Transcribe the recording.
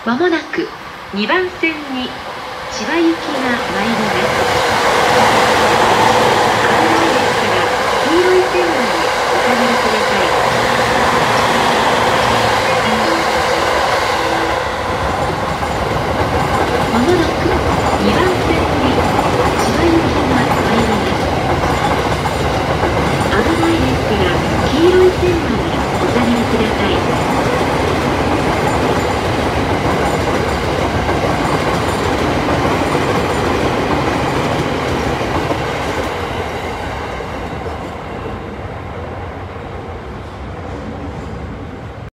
まもなく2番線に千葉行きが参ります。